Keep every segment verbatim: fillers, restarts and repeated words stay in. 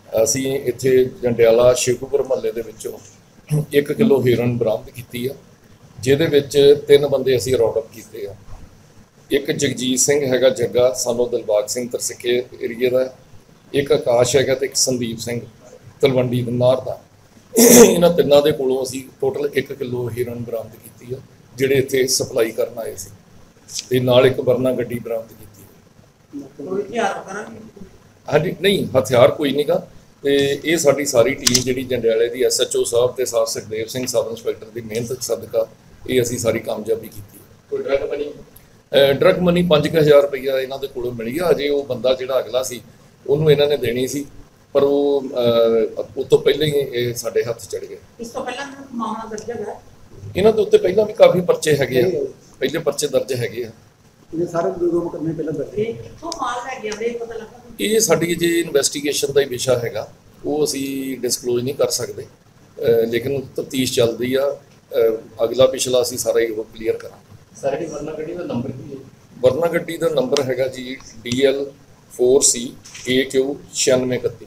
ਅਸੀਂ ਇੱਥੇ ਜੰਡਿਆਲਾ ਸ਼ੇਖੂਪੁਰ ਮੁਹੱਲੇ ਦੇ ਵਿੱਚੋਂ ਇੱਕ ਕਿਲੋ ਹੀਰਨ ਬਰਾਮਦ ਕੀਤੀ ਆ, ਜਿਹਦੇ ਵਿੱਚ ਤਿੰਨ ਬੰਦੇ ਅਸੀਂ ਰੌਂਡ ਅਪ ਕੀਤੇ ਆ। ਇੱਕ ਜਗਜੀਤ ਸਿੰਘ ਹੈਗਾ ਜੱਗਾ, ਸਾਨੂੰ ਦਿਲਬਾਗ ਸਿੰਘ ਤਰਸਿੱਕੇ ਏਰੀਏ ਦਾ। ਇੱਕ ਆਕਾਸ਼ ਹੈਗਾ ਤੇ ਇੱਕ ਸੰਦੀਪ ਸਿੰਘ ਤਲਵੰਡੀ ਨਾਰ ਦਾ। ਇਹਨਾਂ ਤਿੰਨਾਂ ਦੇ ਕੋਲੋਂ ਅਸੀਂ ਟੋਟਲ ਇੱਕ ਕਿਲੋ ਹੀਰਨ ਬਰਾਮਦ ਕੀਤੀ ਆ, ਜਿਹੜੇ ਇੱਥੇ ਸਪਲਾਈ ਕਰਨ ਆਏ ਸੀ, ਤੇ ਨਾਲ ਇੱਕ ਵਰਨਾ ਗੱਡੀ ਬਰਾਮਦ ਕੀਤੀ। ਹਾਂਜੀ, ਨਹੀਂ ਹਥਿਆਰ ਕੋਈ ਨਹੀਂਗਾ। ਤੇ ਇਹ ਸਾਡੀ ਸਾਰੀ ਟੀਮ ਜਿਹੜੀ ਜੰਡਿਆਲੇ ਦੀ ਐਸ ਐਚ ਓ ਸਾਹਿਬ ਤੇ sir Sukhdev Singh sub inspector ਦੀ ਮਿਹਨਤ ਸਦਕਾ ਇਹ ਅਸੀਂ ਸਾਰੀ ਕਾਮਯਾਬੀ ਕੀਤੀ। ਕੋਈ ਡਰਗ ਮਨੀ ਡਰਗ ਮਨੀ ਪੰਜ ਕੁ ਹਜ਼ਾਰ ਰੁਪਈਆ ਇਹਨਾਂ ਦੇ ਕੋਲੋਂ ਮਿਲੀ ਆ। ਅਜੇ ਉਹ ਬੰਦਾ ਜਿਹੜਾ ਅਗਲਾ ਸੀ ਉਹਨੂੰ ਇਹਨਾਂ ਨੇ ਦੇਣੀ ਸੀ, ਪਰ ਉਹ ਉਸ ਤੋਂ ਪਹਿਲਾਂ ਹੀ ਇਹ ਸਾਡੇ ਹੱਥ ਚੜ ਗਏ। ਇਸ ਤੋਂ ਪਹਿਲਾਂ ਮਾਮਲਾ ਦਰਜ ਹੈ ਇਹਨਾਂ ਦੇ ਉੱਤੇ ਪਹਿਲਾਂ ਵੀ ਕਾਫੀ ਪਰਚੇ ਹੈਗੇ ਆ, ਪਹਿਲੇ ਪਰਚੇ ਦਰਜ ਹੈਗੇ ਆ। ਇਹ ਸਾਰੇ ਦੋ ਦੋ ਮੁਕੱਦਮੇ ਪਹਿਲਾਂ ਦਰਜ। ਇਹ ਕਿੱਥੋਂ ਮਾਲ ਲੈ ਗਿਆ ਇਹ ਪਤਾ ਲੱਗਾ? ਇਹ ਸਾਡੀ ਜੇ ਇਨਵੈਸਟੀਗੇਸ਼ਨ ਦਾ ਹੀ ਵਿਸ਼ਾ ਹੈਗਾ, ਉਹ ਅਸੀਂ ਡਿਸਕਲੋਜ਼ ਨਹੀਂ ਕਰ ਸਕਦੇ, ਲੇਕਿਨ ਤਫਤੀਸ਼ ਚੱਲਦੀ ਆ। ਅਗਲਾ ਪਿਛਲਾ ਅਸੀਂ ਸਾਰਾ ਹੀ ਉਹ ਕਲੀਅਰ ਕਰਾਂਗੇ। ਸਰ ਜਿਹੜੀ ਵਰਨਾ ਗੱਡੀ ਦਾ ਨੰਬਰ ਕੀ ਹੈ? ਵਰਨਾ ਗੱਡੀ ਦਾ ਨੰਬਰ ਹੈਗਾ ਜੀ D L four C A Q ਛਿਆਨਵੇਂ ਇਕੱਤੀ।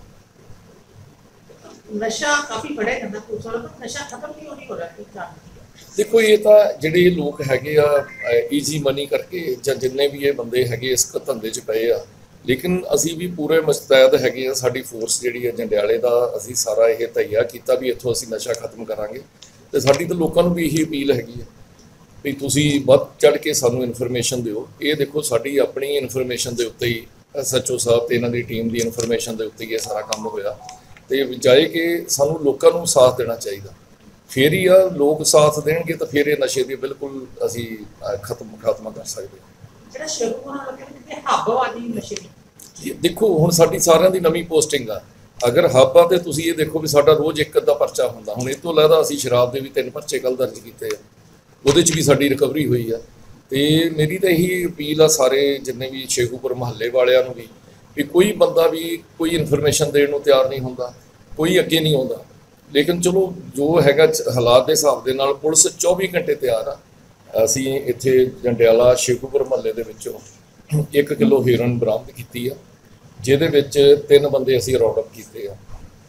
ਨਸ਼ਾ ਕਾਫੀ ਫੜਿਆ ਜਾਂਦਾ ਪੁਲਿਸ ਵਾਲਾ, ਪਰ ਨਸ਼ਾ ਖਤਮ ਨਹੀਂ ਹੋਣੀ ਹੋ ਰਿਹਾ ਕਿ ਚਾਹ। ਦੇਖੋ, ਇਹ ਤਾਂ ਜਿਹੜੇ ਲੋਕ ਹੈਗੇ ਆ ਈਜ਼ੀ ਮਨੀ ਕਰਕੇ, ਜਾਂ ਜਿੰਨੇ ਵੀ ਇਹ ਬੰਦੇ ਹੈਗੇ ਇਸ ਧੰਦੇ 'ਚ ਪਏ ਆ, ਲੇਕਿਨ ਅਸੀਂ ਵੀ ਪੂਰੇ ਮੁਸਤੈਦ ਹੈਗੇ ਆ। ਸਾਡੀ ਫੋਰਸ ਜਿਹੜੀ ਹੈ ਜੰਡਿਆਲੇ ਦਾ, ਅਸੀਂ ਸਾਰਾ ਇਹ ਤਈਆ ਕੀਤਾ ਵੀ ਇੱਥੋਂ ਅਸੀਂ ਨਸ਼ਾ ਖਤਮ ਕਰਾਂਗੇ। ਤੇ ਸਾਡੀ ਤਾਂ ਲੋਕਾਂ ਨੂੰ ਵੀ ਇਹੀ ਅਪੀਲ ਹੈਗੀ ਹੈ ਵੀ ਤੁਸੀਂ ਵੱਧ ਚੜ੍ਹ ਕੇ ਸਾਨੂੰ ਇਨਫੋਰਮੇਸ਼ਨ ਦਿਓ। ਇਹ ਦੇਖੋ, ਸਾਡੀ ਆਪਣੀ ਇਨਫੋਰਮੇਸ਼ਨ ਦੇ ਉੱਤੇ ਹੀ ਐਸ ਐਚ ਓ ਸਾਹਿਬ ਤੇ ਇਹਨਾਂ ਦੀ ਟੀਮ ਦੀ ਇਨਫੋਰਮੇਸ਼ਨ ਦੇ ਉੱਤੇ ਹੀ ਇਹ ਸਾਰਾ ਕੰਮ ਹੋਇਆ। ਤੇ ਜਾਏ ਕਿ ਸਾਨੂੰ ਲੋਕਾਂ ਨੂੰ ਸਾਥ ਦੇਣਾ ਚਾਹੀਦਾ, ਫਿਰ ਹੀ ਆ ਲੋਕ ਸਾਥ ਦੇਣਗੇ ਤਾਂ ਫਿਰ ਇਹ ਨਸ਼ੇ ਦੀ ਬਿਲਕੁਲ ਅਸੀਂ ਖਤਮ ਖਾਤਮਾ ਕਰ ਸਕਦੇ ਹਾਂ। ਜਿਹੜਾ ਸ਼ੁਰੂ ਹੋਣਾ ਲੱਗੇ ਕਿ ਹੱਬ ਵਾਲੀ ਨਸ਼ੇ ਦੀ, ਦੇਖੋ ਹੁਣ ਸਾਡੀ ਸਾਰਿਆਂ ਦੀ ਨਵੀਂ ਪੋਸਟਿੰਗ ਆ। ਅਗਰ ਹੱਬ ਆ ਤੇ ਤੁਸੀਂ ਇਹ ਦੇਖੋ ਵੀ ਸਾਡਾ ਰੋਜ਼ ਇੱਕ ਅੱਧਾ ਪਰਚਾ ਹੁੰਦਾ। ਹੁਣ ਇਹ ਤੋਂ ਇਲਾਵਾ ਅਸੀਂ ਸ਼ਰਾਬ ਦੇ ਵੀ ਤਿੰਨ ਪਰਚੇ ਕੱਲ੍ਹ ਦਰਜ ਕੀਤੇ ਆ, ਉਹਦੇ 'ਚ ਵੀ ਸਾਡੀ ਰਿਕਵਰੀ ਹੋਈ ਆ। ਤੇ ਮੇਰੀ ਤਾਂ ਇਹੀ ਅਪੀਲ ਆ ਸਾਰੇ ਜਿੰਨੇ ਵੀ ਸ਼ੇਖੂਪੁਰ ਮੁਹੱਲੇ ਵਾਲਿਆਂ ਨੂੰ ਵੀ, ਵੀ ਕੋਈ ਬੰਦਾ ਵੀ ਕੋਈ ਇਨਫੋਰਮੇਸ਼ਨ ਦੇਣ ਨੂੰ ਤਿਆਰ ਨਹੀਂ ਹੁੰਦਾ, ਕੋਈ ਅੱਗੇ ਨਹੀਂ ਆਉਂਦਾ। ਲੇਕਿਨ ਚਲੋ ਜੋ ਹੈਗਾ ਹਾਲਾਤ ਦੇ ਹਿਸਾਬ ਦੇ ਨਾਲ ਪੁਲਿਸ ਚੌਵੀ ਘੰਟੇ ਤਿਆਰ ਆ। ਅਸੀਂ ਇੱਥੇ ਜੰਡਿਆਲਾ ਸ਼ੇਖੂਪੁਰ ਮੁਹੱਲੇ ਦੇ ਵਿੱਚੋਂ ਇੱਕ ਕਿਲੋ ਹੀਰਨ ਬਰਾਮਦ ਕੀਤੀ ਆ, ਜਿਹਦੇ ਵਿੱਚ ਤਿੰਨ ਬੰਦੇ ਅਸੀਂ ਰੌਂਡ ਅਪ ਕੀਤੇ ਆ।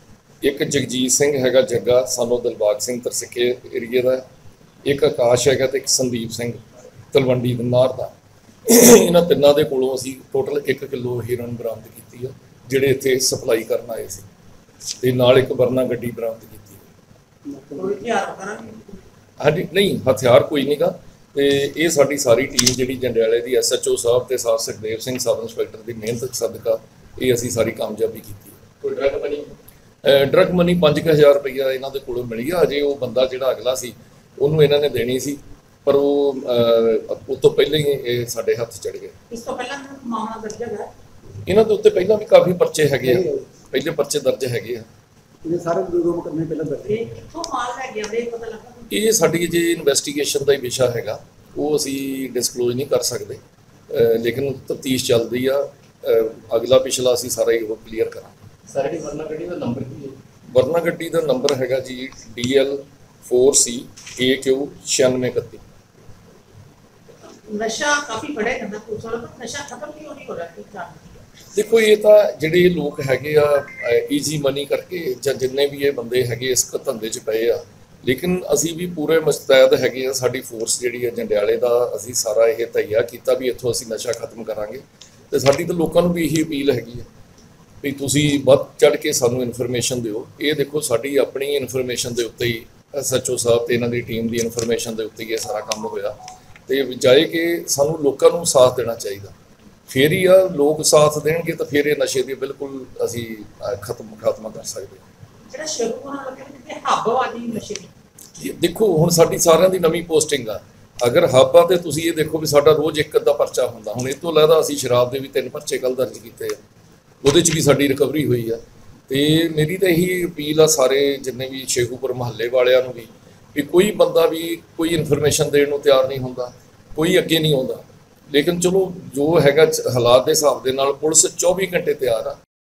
ਇੱਕ ਜਗਜੀਤ ਸਿੰਘ ਹੈਗਾ ਜੱਗਾ, ਸਾਨੂੰ ਦਿਲਬਾਗ ਸਿੰਘ ਤਰਸਿੱਕੇ ਏਰੀਏ ਦਾ। ਇੱਕ ਆਕਾਸ਼ ਹੈਗਾ ਤੇ ਇੱਕ ਸੰਦੀਪ ਸਿੰਘ ਤਲਵੰਡੀ ਨਾਰ ਦਾ। ਇਹਨਾਂ ਤਿੰਨਾਂ ਦੇ ਕੋਲੋਂ ਅਸੀਂ ਟੋਟਲ ਇੱਕ ਕਿਲੋ ਹੀਰਨ ਬਰਾਮਦ ਕੀਤੀ ਆ, ਜਿਹੜੇ ਇੱਥੇ ਸਪਲਾਈ ਕਰਨ ਆਏ ਸੀ, ਤੇ ਨਾਲ ਇੱਕ ਵਰਨਾ ਗੱਡੀ ਬਰਾਮਦ ਕੀਤੀ। ਕੋਈ ਹਥਿਆਰ ਕਰਾਂਗੇ? ਹਾਂਜੀ, ਨਹੀਂ ਹਥਿਆਰ ਕੋਈ ਨਹੀਂਗਾ। ਤੇ ਇਹ ਸਾਡੀ ਸਾਰੀ ਟੀਮ ਜਿਹੜੀ ਜੰਡਿਆਲੇ ਦੀ ਐਸ ਐਚ ਓ ਸਾਹਿਬ ਤੇ sir Sukhdev Singh sub inspector ਦੀ ਮਿਹਨਤ ਸਦਕਾ ਇਹ ਅਸੀਂ ਸਾਰੀ ਕਾਮਯਾਬੀ ਕੀਤੀ। ਕੋਈ ਡਰਗ ਮਨੀ ਡਰਗ ਮਨੀ ਪੰਜ ਕੁ ਹਜ਼ਾਰ ਰੁਪਈਆ ਇਹਨਾਂ ਦੇ ਕੋਲੋਂ ਮਿਲੀ ਆ। ਅਜੇ ਉਹ ਬੰਦਾ ਜਿਹੜਾ ਅਗਲਾ ਸੀ ਉਹਨੂੰ ਇਹਨਾਂ ਨੇ ਦੇਣੀ ਸੀ, ਪਰ ਉਹ ਉਸ ਤੋਂ ਪਹਿਲਾਂ ਹੀ ਇਹ ਸਾਡੇ ਹੱਥ ਚੜ ਗਏ। ਇਸ ਤੋਂ ਪਹਿਲਾਂ ਮਾਮਲਾ ਦਰਜ ਹੈ ਇਹਨਾਂ ਦੇ ਉੱਤੇ ਪਹਿਲਾਂ ਵੀ ਕਾਫੀ ਪਰਚੇ ਹੈਗੇ ਆ, ਪਹਿਲੇ ਪਰਚੇ ਦਰਜ ਹੈਗੇ ਆ। ਇਹ ਸਾਰੇ ਦੋ ਦੋ ਮੁਕੱਦਮੇ ਪਹਿਲਾਂ ਦਰਜ। ਇਹ ਕਿੱਥੋਂ ਮਾਲ ਲੈ ਗਿਆ ਇਹ ਪਤਾ ਲੱਗਾ? ਇਹ ਸਾਡੀ ਜੇ ਇਨਵੈਸਟੀਗੇਸ਼ਨ ਦਾ ਹੀ ਵਿਸ਼ਾ ਹੈਗਾ, ਉਹ ਅਸੀਂ ਡਿਸਕਲੋਜ਼ ਨਹੀਂ ਕਰ ਸਕਦੇ, ਲੇਕਿਨ ਤਫਤੀਸ਼ ਚੱਲਦੀ ਆ। ਅਗਲਾ ਪਿਛਲਾ ਅਸੀਂ ਸਾਰਾ ਹੀ ਉਹ ਕਲੀਅਰ ਕਰਾਂਗੇ। ਸਰ ਜਿਹੜੀ ਵਰਨਾ ਗੱਡੀ ਦਾ ਨੰਬਰ ਕੀ ਹੈ? ਵਰਨਾ ਗੱਡੀ ਦਾ ਨੰਬਰ ਹੈਗਾ ਜੀ D L four C A Q ਛਿਆਨਵੇਂ ਇਕੱਤੀ। ਨਸ਼ਾ ਕਾਫੀ ਫੜਿਆ ਜਾਂਦਾ ਪੁਲਿਸ ਵਾਲਾ, ਪਰ ਨਸ਼ਾ ਖਤਮ ਨਹੀਂ ਹੋਣੀ ਹੋ ਰਿਹਾ ਕਿ ਚਾਹ। ਦੇਖੋ, ਇਹ ਤਾਂ ਜਿਹੜੇ ਲੋਕ ਹੈਗੇ ਆ ਈਜ਼ੀ ਮਨੀ ਕਰਕੇ, ਜਾਂ ਜਿੰਨੇ ਵੀ ਇਹ ਬੰਦੇ ਹੈਗੇ ਇਸ ਧੰਦੇ 'ਚ ਪਏ ਆ, ਲੇਕਿਨ ਅਸੀਂ ਵੀ ਪੂਰੇ ਮੁਸਤੈਦ ਹੈਗੇ ਆ। ਸਾਡੀ ਫੋਰਸ ਜਿਹੜੀ ਹੈ ਜੰਡਿਆਲੇ ਦਾ, ਅਸੀਂ ਸਾਰਾ ਇਹ ਤਈਆ ਕੀਤਾ ਵੀ ਇੱਥੋਂ ਅਸੀਂ ਨਸ਼ਾ ਖਤਮ ਕਰਾਂਗੇ। ਤੇ ਸਾਡੀ ਤਾਂ ਲੋਕਾਂ ਨੂੰ ਵੀ ਇਹੀ ਅਪੀਲ ਹੈਗੀ ਹੈ ਵੀ ਤੁਸੀਂ ਵੱਧ ਚੜ੍ਹ ਕੇ ਸਾਨੂੰ ਇਨਫੋਰਮੇਸ਼ਨ ਦਿਓ। ਇਹ ਦੇਖੋ, ਸਾਡੀ ਆਪਣੀ ਇਨਫੋਰਮੇਸ਼ਨ ਦੇ ਉੱਤੇ ਹੀ ਐਸ ਐਚ ਓ ਸਾਹਿਬ ਤੇ ਇਹਨਾਂ ਦੀ ਟੀਮ ਦੀ ਇਨਫੋਰਮੇਸ਼ਨ ਦੇ ਉੱਤੇ ਹੀ ਇਹ ਸਾਰਾ ਕੰਮ ਹੋਇਆ। ਤੇ ਜਾਏ ਕਿ ਸਾਨੂੰ ਲੋਕਾਂ ਨੂੰ ਸਾਥ ਦੇਣਾ ਚਾਹੀਦਾ, ਫਿਰ ਹੀ ਆ ਲੋਕ ਸਾਥ ਦੇਣਗੇ ਤਾਂ ਫਿਰ ਇਹ ਨਸ਼ੇ ਦੀ ਬਿਲਕੁਲ ਅਸੀਂ ਖਤਮ ਖਾਤਮਾ ਕਰ ਸਕਦੇ ਹਾਂ। ਜਿਹੜਾ ਸ਼ੁਰੂ ਹੋਣਾ ਲੱਗੇ ਕਿ ਹੱਬ ਵਾਲੀ ਨਸ਼ੇ ਦੀ, ਦੇਖੋ ਹੁਣ ਸਾਡੀ ਸਾਰਿਆਂ ਦੀ ਨਵੀਂ ਪੋਸਟਿੰਗ ਆ। ਅਗਰ ਹੱਬ ਆ ਤੇ ਤੁਸੀਂ ਇਹ ਦੇਖੋ ਵੀ ਸਾਡਾ ਰੋਜ਼ ਇੱਕ ਅੱਧਾ ਪਰਚਾ ਹੁੰਦਾ। ਹੁਣ ਇਹ ਤੋਂ ਇਲਾਵਾ ਅਸੀਂ ਸ਼ਰਾਬ ਦੇ ਵੀ ਤਿੰਨ ਪਰਚੇ ਕੱਲ੍ਹ ਦਰਜ ਕੀਤੇ ਆ, ਉਹਦੇ 'ਚ ਵੀ ਸਾਡੀ ਰਿਕਵਰੀ ਹੋਈ ਆ। ਤੇ ਮੇਰੀ ਤਾਂ ਇਹੀ ਅਪੀਲ ਆ ਸਾਰੇ ਜਿੰਨੇ ਵੀ ਸ਼ੇਖੂਪੁਰ ਮੁਹੱਲੇ ਵਾਲਿਆਂ ਨੂੰ ਵੀ, ਵੀ ਕੋਈ ਬੰਦਾ ਵੀ ਕੋਈ ਇਨਫੋਰਮੇਸ਼ਨ ਦੇਣ ਨੂੰ ਤਿਆਰ ਨਹੀਂ ਹੁੰਦਾ, ਕੋਈ ਅੱਗੇ ਨਹੀਂ ਆਉਂਦਾ। ਲੇਕਿਨ ਚਲੋ ਜੋ ਹੈਗਾ ਹਾਲਾਤ ਦੇ ਹਿਸਾਬ ਦੇ ਨਾਲ ਪੁਲਿਸ ਚੌਵੀ ਘੰਟੇ ਤਿਆਰ ਆ।